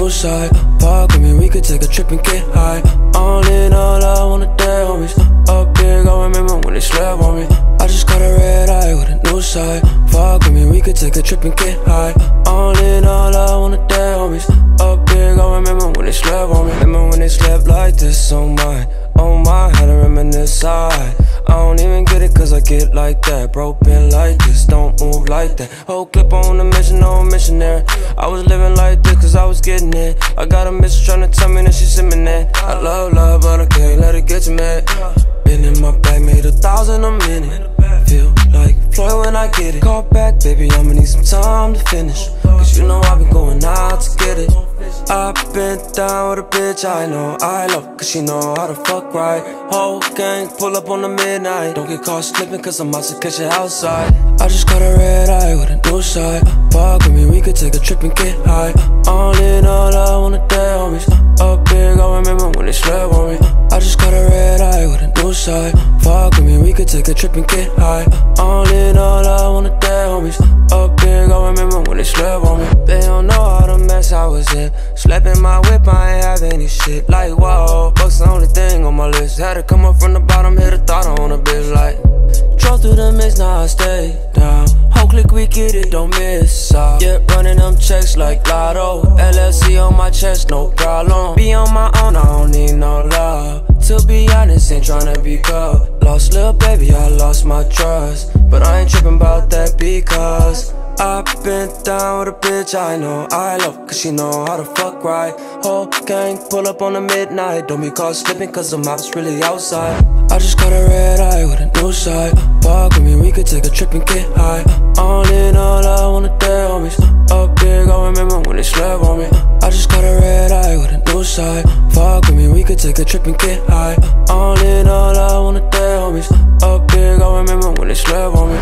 new side. Fuck with me, we could take a trip and get high. All in, all out on the dead homies. Up big, I remember when they slept on me. I just got a red eye with a new side. Fuck with me, we could take a trip and get high. All in, all out on the dead homies. Up big, I remember when they slept on me. Remember when they slept like this, oh my, had to reminisce. I don't even get it cause I get like that. Bro, been like this, don't move like that. Whole clip on the mission, no missionary. I was living like this cause I was getting it. I got a mistress tryna tell me that she's simming that. I love love, but I can't let it get you mad. Been in my bag, made 1,000 a minute. Feel like Floyd when I get it. Call back, baby, I'ma need some time to finish. Cause you know I've been going out to get it. I've been down with a bitch I know I love, cause she know how to fuck right. Whole gang pull up on the midnight. Don't get caught slipping cause I'm out to catch it outside. I just got a red eye with a new side. Fuck with me, we could take a trip and get high. All in, all out on the dead homies. Up big, I remember when they slept on me. I just got a red eye with a new side. Fuck with me, we could take a trip and get high. All in, all out on the dead homies. Up big, I remember when they slept on me. They don't know how the mess I was in. Slept in my whip, I ain't have any shit. Like, whoa, fuck's the only thing on my list. Had to come up from the bottom, hit a thought on a bitch. Like, drove through the mist, now I stay down. Whole click, we get it, don't miss out. Yeah, running them checks like Lotto. LLC on my chest, no problem. Be on my own, I don't need no love. To be honest, ain't tryna be cold. Lost lil' baby, I lost my trust. But I ain't trippin' about that because I've been down with a bitch I know I love, cause she know how to fuck right. Whole gang pull up on the midnight. Don't be caught slipping cause the map's really outside. I just got a red eye with a new side. Fuck with me, we could take a trip and get high. All in, all out on the dead homies. Up big, I remember when they slept on me. I just got a red eye with a new side. Fuck with me, we could take a trip and get high. All in, all out on the dead homies. Up big, I remember when they slept on me.